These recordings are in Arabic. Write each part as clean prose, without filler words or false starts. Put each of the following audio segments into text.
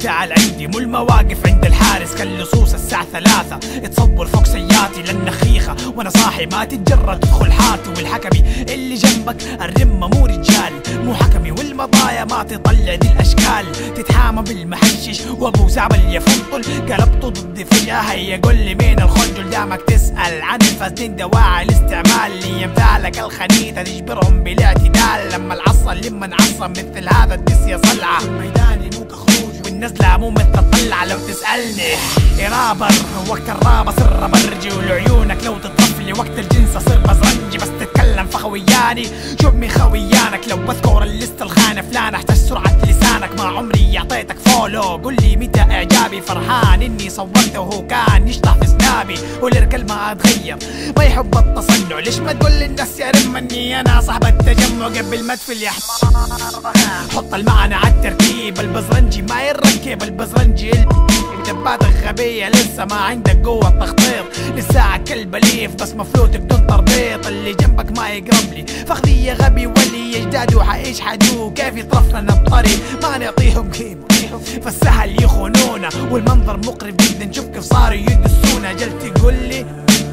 تعال عندي مو المواقف عند الحارس كاللصوص الساعة 3 تصور فوق سيارتي للنخيخة وانا صاحي ما تتجرد تدخل حارتي والحكمي اللي جنبك الرمة مو رجال مو حكمي والمضايا ما تطلع دي الاشكال تتحامى بالمحشش وابو زعبل يفضل قلبته ضدي فجأة هيا قول لي مين الخنجل دامك تسأل عن الفاسدين دواعي الاستعمال اللي يمثالك الخنيثة تجبرهم بالاعتدال لما العصا لما نعصم مثل هذا الدس يا صلعة ميداني مو كخروج والنزلة مو مثل الطلعة لو تسألني رابر وقت الرابة صر برجي ولعيونك لو تطفلي وقت الجنس صر بزرنجي بس تتكلم فخوياني شوف مين خويانك لو بذكر الليست الخانة فلان احتاج سرعة لسانك ما عمري اعطيتك فولو قول لي متى اعجابي فرحان اني صورته وهو كان يشطح في سنابي والركل ما اتغير ما يحب التصنع ليش ما تقول للناس يا رم اني انا صاحب التجمع قبل ما تفل يا حمار حط المعنى على الترتيب البزرنجي ما يركب البزرنجي دباتك غبية لسه ما عندك قوة تخطيط لساعة كلب اليف بس مفلوت بدون تربيط اللي جنبك ما يقرب لي فخذي يا غبي ولي يجداد وحايش حدو كيف يطرف لنا الطريق ما نعطيهم قيمة فالسهل يخونونا والمنظر مقرب جدا شوف كيف صاروا يدسونا جل تقول لي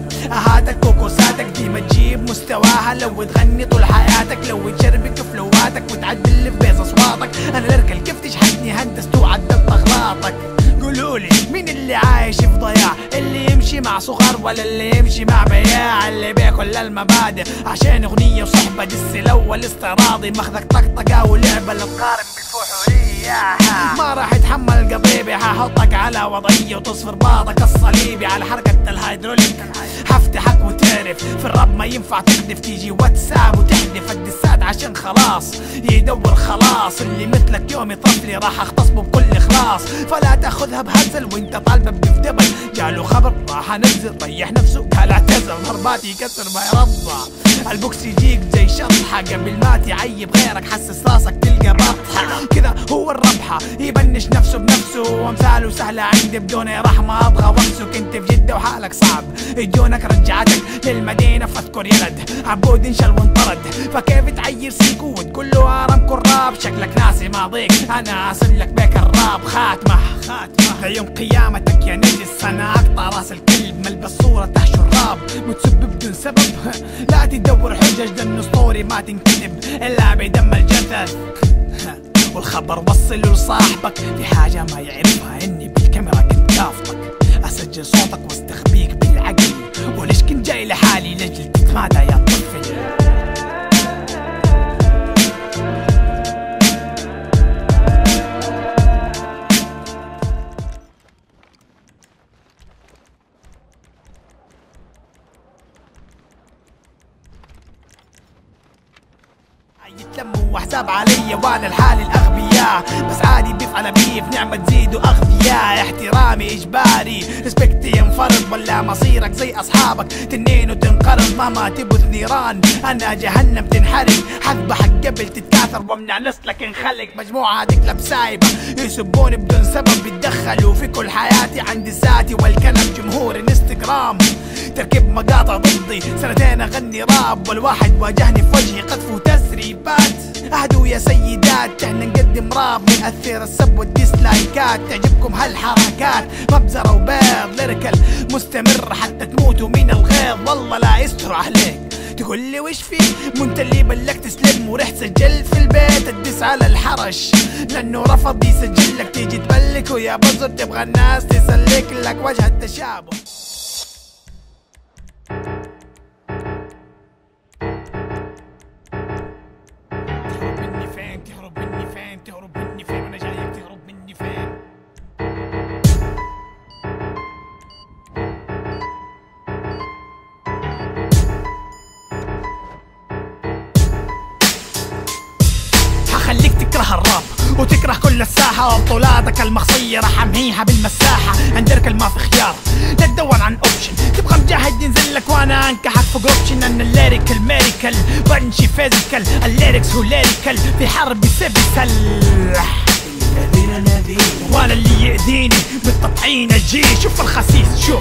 هاتك كوكوساتك دي ما تجيب مستواها لو تغني طول حياتك لو تشربك فلواتك وتعدل اللي في بيض اصواتك انا الاركل كيف تشحتني هندست وعدلت اغلاطك قولولي مين اللي عايش في ضياع اللي يمشي مع صغار ولا اللي يمشي مع بياع اللي بياكل المبادئ عشان اغنية وصحبة دس الاول استعراضي ماخذك طقطقة ولعبة اللي تقارن بالفحولية ما راح يتحمل قضيبي ححطك على وضعية وتصفر باطك الصليبي على حركة الهيدروليك حفتحك وتعرف في الراب ما ينفع تحذف تيجي واتساب وتحذف الدسات عشان خلاص يدور خلاص اللي مثلك يوم يطفلي راح اختصمه بكل اخلاص فلا تاخذها بهزل وانت طالبه بدبدبل جاله خبر راح انزل طيح نفسه قال اعتذر ضرباتي يكسر ما يرضى البوكس يجيك زي شطحه قبل ما تعيب غيرك حسس راسك تلقى بطحه كذا هو الربحه يبنش نفسه بنفسه وامثاله سهله عندي بدون رحمه ابغى وكسه كنت في جده وحالك صعب جونك رجعتك للمدينه فاذكر يلد عبود انشل وانطرد فكيف تعير سيكو وتقول له ارمكو الراب شكلك ناسي ماضيك انا ارسل لك بيك الراب خاتمه ليوم قيامتك يا نجس انا اقطع راس الكلب ملبس صوره تحشو الراب متسبب بدون سبب لا تدور حجج لان اسطوري ما تنكذب الا بدم الجثث والخبر وصله لصاحبك في حاجه ما يعرفها اني بالكاميرا كنت كافتك اسجل صوتك واستخبيك بالعقل وليش كنت جاي لحالي لاجل تتمادى يا طفل يتلموا وحساب علي وانا الحالي الاغبياء بس عادي بيف على بيف نعمة تزيدوا اغبياء احترامي اجباري ريسبكتي ينفرض ولا مصيرك زي اصحابك تنين وتنقرض مهما تبث نيران انا جهنم تنحرق حذبحك قبل تتكاثر وامنع نسلك انخلق مجموعة تقلب سايبة يسبوني بدون سبب يتدخلوا في كل حياتي عندي ذاتي والكلام جمهور انستغرام تركب مقاطع ضدي سنتين اغني راب والواحد واجهني في وجهي قذف وتسريبات اهدوا يا سيدات احنا نقدم راب نأثر السب والديسلايكات تعجبكم هالحركات مبزرة وبيض ليريكال مستمر حتى تموتوا من الغيظ والله لا يستر عليك تقول لي وش في مو انت اللي بلك تسلم ورحت سجل في البيت تدس على الحرش لانه رفض يسجل لك تيجي تبلك ويا بزر تبغى الناس تسلك لك وجه التشابه تهرب مني فين وانا جايك تهرب مني فين حخليك تكره الراب وتكره كل الساحة وبطولاتك المخصية راح امحيها بالمساحة عندك ما في خيار لا تدور عن اوبشن تبغى مجاهد ينزل لك وانا انكحك فوق اوبشن انا الليريكال ميريكال بنشي فيزيكال الليركس هو ليريكال في حرب يسبي سلح وانا اللي يأذيني بالتطعين الجيش شوف الخسيس شوف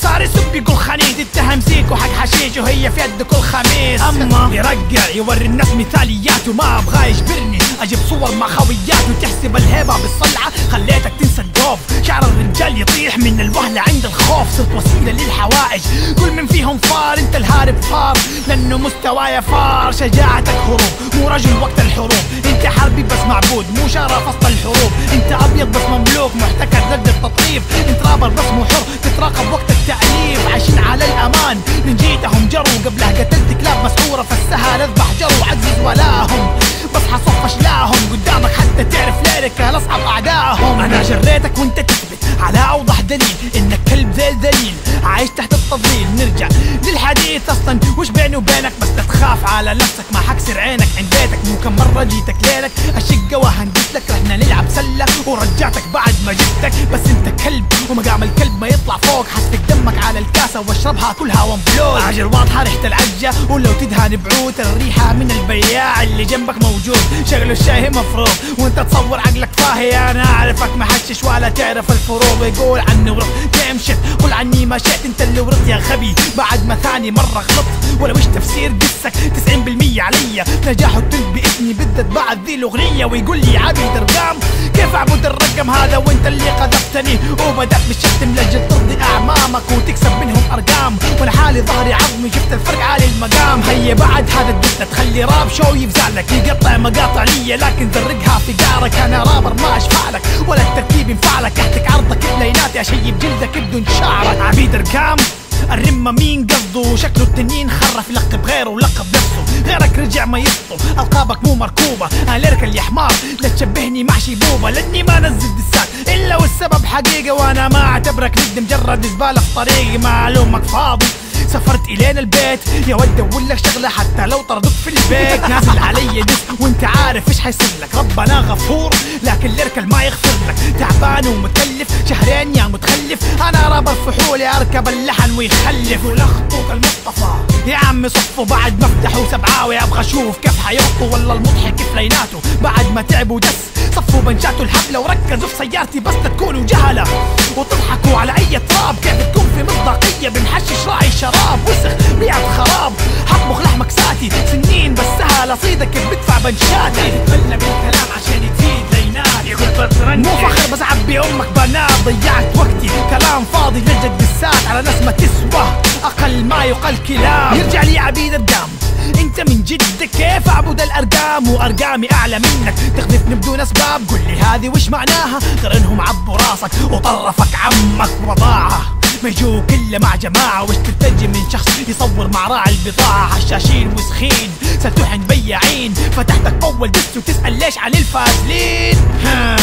صار يسب يقول خنيد، اتهم سيكو حق حشيش وهي في يد كل خميس. اما يرقع يوري الناس مثاليات وما ابغى يجبرني اجيب صور مع خويات وتحسب الهيبة بالصلعة، خليتك تنسى الدوب. شعر الرجال يطيح من الوهلة عند الخوف، صرت وسيلة للحوائج. كل من فيهم فار، انت الهارب فار لانه مستوايا فار. شجاعتك هروب مو رجل وقت الحروب، انت حربي بس معبود مو شرف وسط الحروب. انت ابيض بس مملوك محتكر ضد التطريف، انت رابر بس مو حر تتراقب وقت التأليف. عايشين على الامان من جيتهم جروا، قبلها قتلت كلاب مسعورة فالسهل اذبح جروا. عزز ولاهم بس حصف اشلاهم، قدامك حتى تعرف ليرك الاصعب اعدائهم. انا جريتك وانت تثبت على اوضح دليل انك كلب ذيل ذليل عايش تحت التضليل. نرجع للحديث اصلا وش بيني وبينك، بس لا تخاف على نفسك ما حكسر عينك عند بيتك. مو كم مرة جيتك ليلك الشقة وهندس لك، رحنا نلعب سلة ورجعتك بعد ما جبتك. بس انت كلب ومقام الكلب ما يطلع فوق، حسفك دمك على الكاسة واشربها كلها وانفلوز. عجل واضحة ريحة العجة ولو تدهن بعود، الريحة من البياع اللي جنبك موجود. شغله الشاي مفروض وانت تصور عقلك فاهي، انا اعرفك محشش ولا تعرف الفروض. يقول عني ورط ديم شت، قول عني ما شئت انت اللي ورط يا غبي بعد ما ثاني مرة غلط. ولا وش تفسير قصك 90% عليا، نجاح التلب باسمي بالذات بعد ذي الاغنية. ويقول لي عبيد ارقام كيف اعبد الرقم هذا وانت اللي قذفتني، وبدأت بالشتم لاجل ترضي اعمامك وتكسب منهم ارقام. وانا حالي ظهري عظمي شفت الفرق عالي المقام. هيا بعد هذا الدسة تخلي راب شو يفزعلك، يقطع مقاطع لي لكن درقها في قارك. انا رابر ما اشفعلك ولا الترتيب ينفعلك، احتك عرضك بليناتي اشيب جلدك بدون شعرك. عبيد ارقام الرمة مين قصده، شكله التنين خرف يلقب غيره ولقب نفسه. غيرك رجع ما يسطو القابك مو مركوبة، انا ليرك يا حمار لا تشبهني مع شيبوبة. لاني ما نزل دسات الا والسبب حقيقة، وانا ما اعتبرك ند مجرد زبالة في طريقي. معلومك فاضي سافرت الين البيت يا ود اقول لك شغله حتى لو طردوك في البيت. نازل علي دس وانت عارف ايش حيصير لك، ربنا غفور لكن ليركل ما يغفر لك. تعبان ومكلف شهرين يا متخلف، انا رابر فحولي اركب اللحن ويخلف. ولخطوك المصطفى يا عمي صفوا بعد ما فتحوا سبعاوي، ابغى اشوف كيف حيرطوا والله المضحك فليناته بعد ما تعبوا دس. صفوا بنشاتوا الحفله وركزوا في سيارتي بس تكونوا جهله وتضحكوا على اي تراب. كيف تكون في مصداقيه بمحشش راعي شراب وسخ بيعة خراب، حطبخ لحمك ساتي سنين بس سهل اصيدك بدفع بنشاتي. يتبلى بالكلام عشان يزيد لينات، يقول بطرنجي مو فخر بس عبي امك بنات. ضيعت وقتي كلام فاضي لجد بالسات على ناس ما تسوى اقل ما يقال كلام. يرجع لي عبيد ارقام انت من جدك كيف اعبد الارقام وارقامي اعلى منك، تخذفني بدون اسباب. قل لي هذه وش معناها غير انهم عبوا راسك وطرفك عمك وضاعه. ما يجوك الا مع جماعه وش تلتجي من شخص يصور مع راعي البضاعه. حشاشين وسخين ستوحن بياعين، فتحتك اول دس وتسال ليش عن الفازلين. ها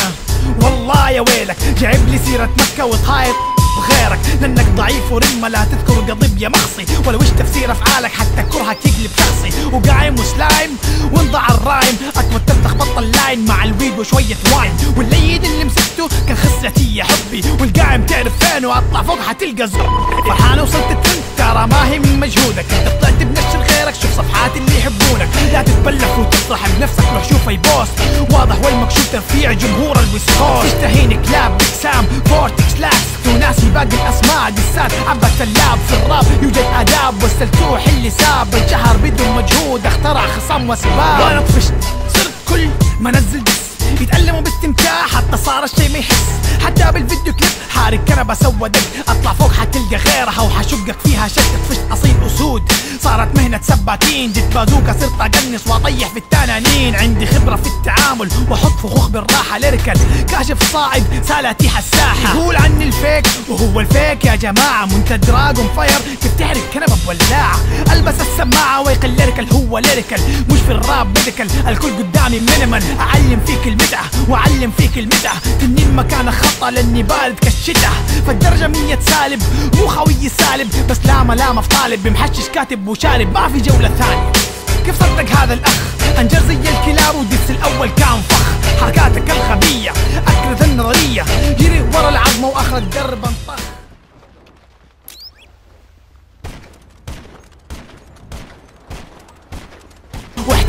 والله يا ويلك جايب لي سيره مكه وتهايط بغيرك، لانك ضعيف ورمه لا تذكر قضيب يا مخصي. ولا وش تفسير افعالك حتى كرهك يقلب شخصي، وقايم وسلايم وانضع الرايم. اكبر تخبط اللاين مع الويد وشويه واين، والليد اللي مسكته كان خسرتي يا حبي. والقايم تعرف فين واطلع فوق حتلقى زر. فرحان وصلت الترند ترى ما هي من مجهودك، انت طلعت بنشر غيرك. شوف صفحات اللي يحبونك لا تتبلف وتفرح بنفسك، روح شوف يبوست واضح والمكشوف ترفيع جمهور الويسكوست. تشتهيني كلاب بكسام فورتكس لاكس وناسي باقي الاسماء دسات. عبت اللعب في الراب يوجد اداب، والسلتوح اللي ساب الجهر بدون مجهود اخترع خصام واسباب. وانا طفشت صرت كل ما نزل دس يتألموا باستمتاع حتى صار الشي ما يحس. حتى بالفيديو كليب حارق كنبه سوى دق، اطلع فوق حتلقى غيرها وحشقك فيها شك. طفشت اصيل اسود صارت مهنة سباكين، جيت بازوكا صرت اقنص واطيح في التنانين. عندي خبرة في التعامل واحط فخوخ بالراحة، ليركل كاشف صاعد سالتي حساحة. يقول عني الفيك وهو الفيك يا جماعة، منتج دراجون فاير كيف تعرف كنبه بولاعة. البس السماعة ويقل ليركل هو ليركل مش في الراب ميديكال. الكل قدامي مينيمال اعلم فيك المتعة واعلم فيك المتعة. تنين مكان خطأ لاني بارد كالشتاء، فالدرجة 100 سالب مو خوي سالب. بس لا ملامة في طالب بمحشش كاتب وشارب ما في جولة ثانية. كيف صدق هذا الاخ انجر زي الكلاب ودس الاول كان فخ. حركاتك الغبية اكرث النظرية جري ورا العظمة واخر الدرب انطخ.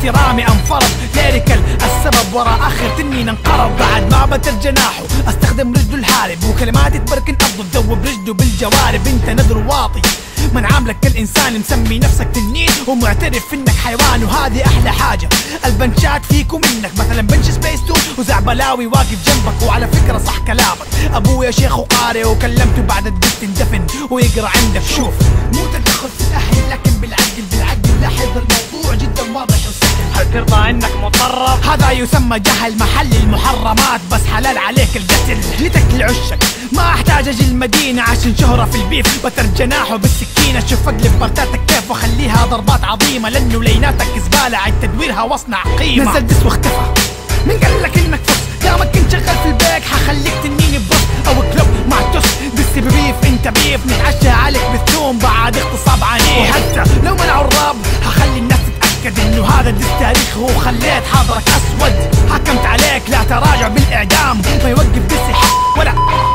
احترامي انفرض ليريكال السبب وراء اخر تنين انقرض. بعد ما بتر جناحه استخدم رجله الحارب وكلماتي تبركن ارضه تذوب رجله بالجوارب. انت نذر واطي من عاملك كالإنسان مسمي نفسك تنين ومعترف انك حيوان، وهذه احلى حاجة البنشات فيك ومنك. مثلا بنش سبيس تون وزعبلاوي واقف جنبك، وعلى فكرة صح كلامك ابويا شيخ وقارئ وكلمته بعد الدست اندفن ويقرا عندك. شوف مو تدخل في الاهل لكن بالعقل لاحظ الموضوع جدا واضح وسهل. هل ترضى انك مطرب؟ هذا يسمى جهل محل المحرمات، بس حلال عليك القتل. جيتك لعشك ما احتاج اجي المدينة عشان شهرة في البيف، بتر جناحه بالسكينة. شوف اقلب برتاتك كيف واخليها ضربات عظيمة، لانه ليناتك زبالة عد تدويرها واصنع قيمة. نزل دس واختفى، مين قالك انك فص؟ يا ما كنت شغال في البيك حخليك تنيني ببص او كلوب مع التوس. دس ببيف انت بيف نتعشى عليك بالثوم بعد اغتصاب عنيف. وحتى لو منعوا الراب هخلي الناس تتأكد انه هذا الدس تاريخ وخليت حاضرك اسود. حكمت عليك لا تراجع بالاعدام، ما يوقف دس ولا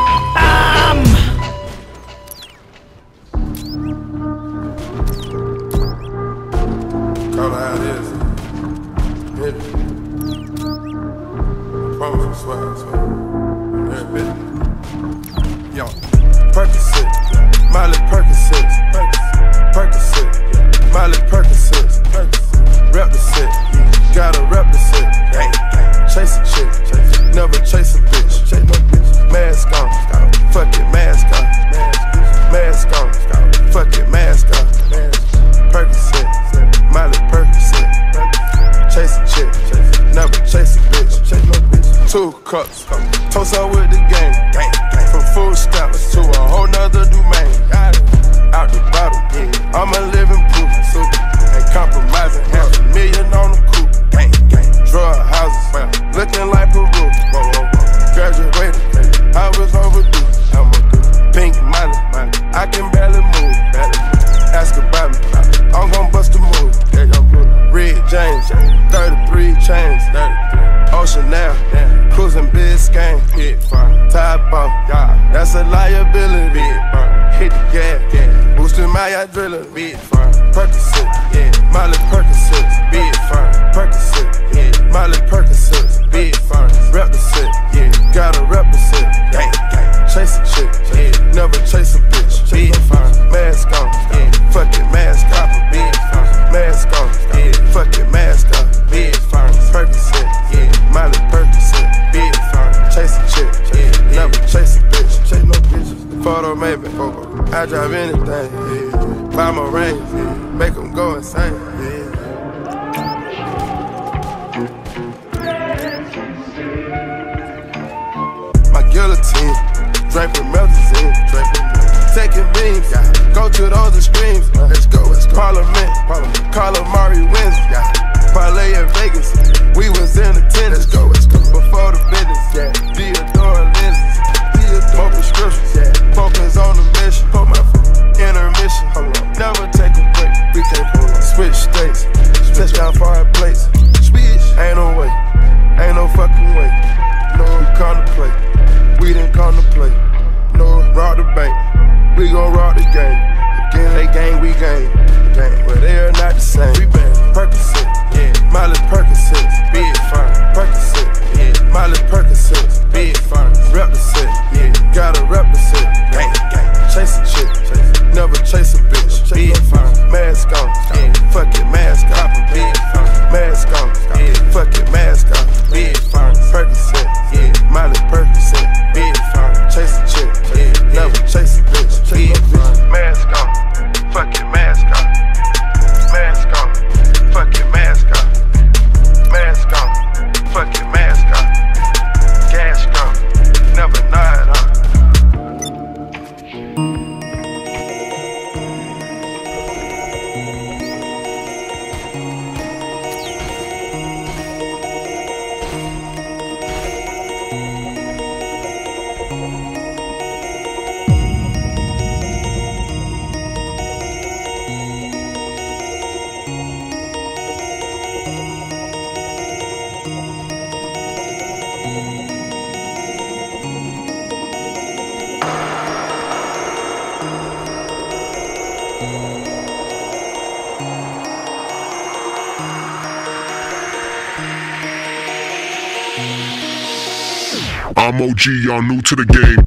Call it how it is. Hit it. Promise you swag. Every bit. Yo. Percocet. Miley Percocet. Percocet. Miley Percocet. Rep the set. Gotta rep the set. Chase a chick. Never chase a bitch. Mask on. Fuck it, mask on. Mask on. Fuck it, mask on. Percocet. Miley Percocet. Chase a chick, never chase a bitch. 2 cups, toast up with the game. From food stamps to a whole nother domain. Out the bottle, I'm a living proof. Ain't compromising, $500,000 on the coupe. Drug houses, looking like Peru. Graduated, I was overdue. Pink Miley, I can barely move. Ask about me, I'm gon' bust a move. Red James, 33 chains, Ocean now, cruising Biscayne, Tide Ball, that's a liability. Hit the gas, boosting my adrenaline. Percocet, Miley Percocet, Percocet, Miley Percocet, rep the set, gotta rep the set. Chase a chick, never chase a bitch. Mask on, fuck it, mask off. Mask on, fuck it, mask off. Percocet, Miley Percocet, chase a chick, never chase a bitch. Chase no bitches. Photo maybe, I drive anything. Buy my range, make them go insane. My guillotine, draping melazine, taking beams, go to those extremes. Let's go. Parliament, Calamari wins. Parlay in Vegas, we was in attendance. Before the business, Theodore lenses, more prescriptions, focus on the mission. Intermission, never take a break. We can't pull on. Switch states, touchdown foreign plates. Ain't no way, ain't no fucking way. No, we contemplate, we didn't contemplate. No, rob the bank, we gon' rob the game. Again, they gang, we gang. But they are not the same. We been Percocet, Miley Percocet, Percocet, Miley Percocet, rep the set, gotta rep the set. Chase a chick, never chase a bitch. Mask on, fuck it, mask off. Mask on, fuck it, mask off. Percocet, Miley Percocet, chase a chick, never chase a bitch. Mask on, fuck it, mask off. Mask on, fuck it, mask off. Mask on, fuck it, mask off. Cash gone, never nod off. I'm OG, y'all new to the game.